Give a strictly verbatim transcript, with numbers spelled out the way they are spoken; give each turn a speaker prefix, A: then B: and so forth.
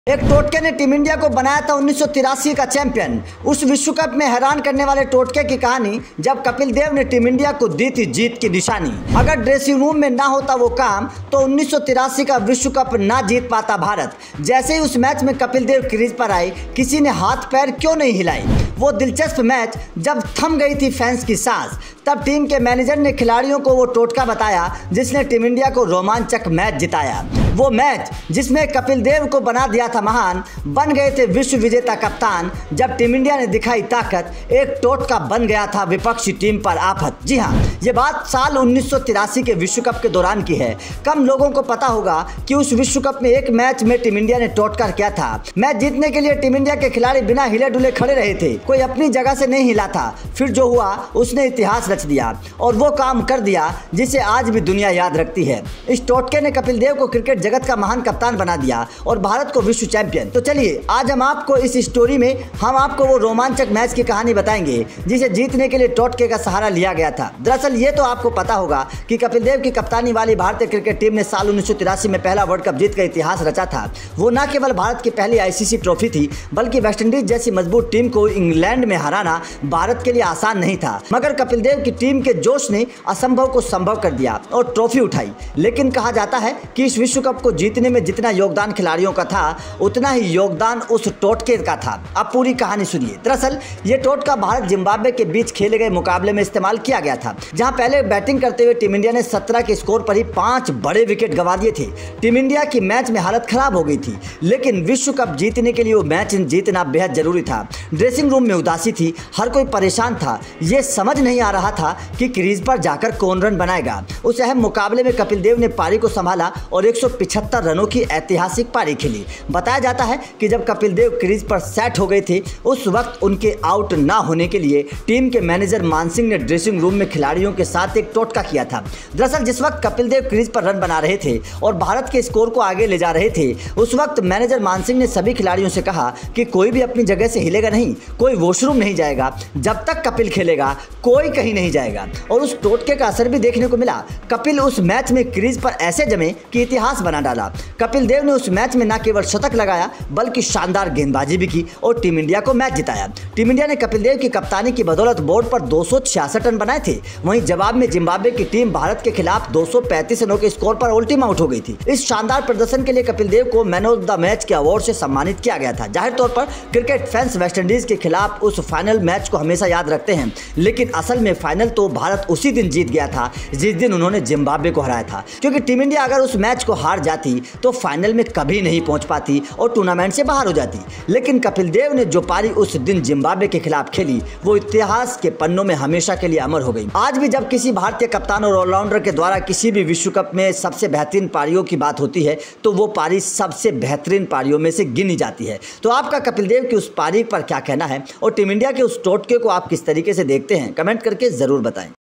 A: एक टोटके ने team India को बनाया था उन्नीस सौ तिरासी का चैंपियन। उस विश्व कप में हैरान करने वाले टोटके की कहानी जब कपिल देव ने टीम इंडिया को दी थी जीत की निशानी। अगर ड्रेसिंग रूम में ना होता वो काम तो उन्नीस सौ तिरासी का विश्व कप ना जीत पाता भारत। जैसे ही उस मैच में कपिल देव क्रीज पर आए, किसी ने हाथ पैर क्यों नहीं हिलाई। वो दिलचस्प मैच जब थम गई थी फैंस की सांस, तब टीम के मैनेजर ने खिलाड़ियों को वो टोटका बताया जिसने टीम इंडिया को रोमांचक मैच जिताया। वो मैच जिसमें कपिल देव को बना दिया था महान, बन गए थे विश्व विजेता कप्तान। जब टीम इंडिया ने दिखाई ताकत, एक टोटका बन गया था विपक्षी टीम पर आफत। जी हाँ, ये बात साल उन्नीस सौ तिरासी के विश्व कप के दौरान की है। कम लोगों को पता होगा कि उस विश्व कप में एक मैच में टीम इंडिया ने टोटका किया था। मैच जीतने के लिए टीम इंडिया के खिलाड़ी बिना हिले डुले खड़े रहे थे, कोई अपनी जगह से नहीं हिला था। फिर जो हुआ उसने इतिहास रच दिया और वो काम कर दिया जिसे आज भी दुनिया याद रखती है। इस टोटके ने कपिल देव को क्रिकेट जगत का महान कप्तान बना दिया और भारत को विश्व चैंपियन। तो चलिए आज हम आपको इस स्टोरी में हम आपको वो रोमांचक मैच की कहानी बताएंगे जिसे जीतने के लिए टोटके का सहारा लिया गया था। दरअसल ये तो आपको पता होगा कि कपिल देव की कप्तानी वाली भारतीय क्रिकेट टीम ने साल उन्नीस सौ तिरासी में पहला वर्ल्ड कप जीत का इतिहास रचा था। वो न केवल भारत की पहली आईसीसी ट्रॉफी थी, बल्कि वेस्टइंडीज जैसी मजबूत टीम को इंग्लैंड में हराना भारत के लिए आसान नहीं था। मगर कपिल देव की टीम के जोश ने असंभव को संभव कर दिया और ट्रॉफी उठाई। लेकिन कहा जाता है कि इस विश्व कप को जीतने में जितना योगदान खिलाड़ियों का था, उतना ही योगदान उस टोटके का था। अब पूरी कहानी सुनिए। दरअसल ये टोटका भारत जिम्बाब्वे के बीच खेले गए मुकाबले में इस्तेमाल किया गया था, जहां पहले बैटिंग करते हुए टीम इंडिया ने सत्रह के स्कोर पर ही पांच बड़े विकेट गंवा दिए थे। टीम इंडिया की मैच में हालत खराब हो गई थी, लेकिन विश्व कप जीतने के लिए वो मैच जीतना बेहद जरूरी था। ड्रेसिंग रूम में उदासी थी, हर कोई परेशान था। ये समझ नहीं आ रहा था कि क्रीज पर जाकर कौन रन बनाएगा। उस अहम मुकाबले में कपिल देव ने पारी को संभाला और एक सौ पिछहत्तर रनों की ऐतिहासिक पारी खेली। बताया जाता है कि जब कपिल देव क्रीज पर सेट हो गए थे, उस वक्त उनके आउट ना होने के लिए टीम के मैनेजर मान सिंह ने ड्रेसिंग रूम में खिलाड़ियों के साथ एक टोटका किया था। दरअसल जिस वक्त कपिल देव क्रीज पर रन बना रहे थे और भारत के स्कोर को आगे ले जा रहे थे, उस वक्त मैनेजर मान सिंह ने सभी खिलाड़ियों से कहा कि कोई भी अपनी जगह से हिलेगा नहीं, कोई वॉशरूम नहीं जाएगा, जब तक कपिल खेलेगा कोई कहीं नहीं जाएगा। और उस टोटके का असर भी देखने को मिला। कपिल उस मैच में क्रीज पर ऐसे जमे कि इतिहास बना डाला। कपिल देव ने उस मैच में न केवल शतक लगाया बल्कि शानदार गेंदबाजी भी की और टीम इंडिया को मैच जिताया। टीम इंडिया ने कपिल देव की कप्तानी की बदौलत बोर्ड पर दो सौ छियासठ रन बनाए थे। वहीं जवाब में जिम्बाब्वे की टीम भारत के खिलाफ दो सौ पैंतीस रनों के स्कोर पर ऑल्टीम आउट हो गई थी। इस शानदार प्रदर्शन के लिए कपिल देव को मैन ऑफ द मैच के अवार्ड से सम्मानित किया गया था। जाहिर तौर पर क्रिकेट फैंस वेस्टइंडीज के खिलाफ उस फाइनल मैच को हमेशा याद रखते हैं, लेकिन असल में फाइनल तो भारत उसी दिन जीत गया था जिस दिन उन्होंने जिम्बाब्वे को हराया था। क्योंकि टीम इंडिया अगर उस मैच को हार जाती तो फाइनल में कभी नहीं पहुंच पाती और टूर्नामेंट से बाहर हो जाती। लेकिन कपिल देव ने जो पारी उस दिन जिम्बाब्वे के खिलाफ खेली, वो इतिहास के पन्नों में हमेशा के लिए अमर हो गई। आज भी जब किसी भारतीय कप्तान और ऑलराउंडर के द्वारा किसी भी विश्व कप में सबसे बेहतरीन पारियों की बात होती है, तो वो पारी सबसे बेहतरीन पारियों में से गिनी जाती है। तो आपका कपिल देव की उस पारी पर क्या कहना है और टीम इंडिया के उस टोटके को आप किस तरीके से देखते हैं, कमेंट करके जरूर बताएं।